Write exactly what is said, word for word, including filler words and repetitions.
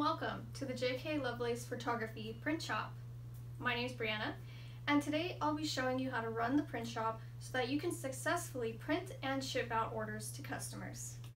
welcome to the J K Lovelace Photography Print Shop. My name is Brianna, and today I'll be showing you how to run the print shop so that you can successfully print and ship out orders to customers.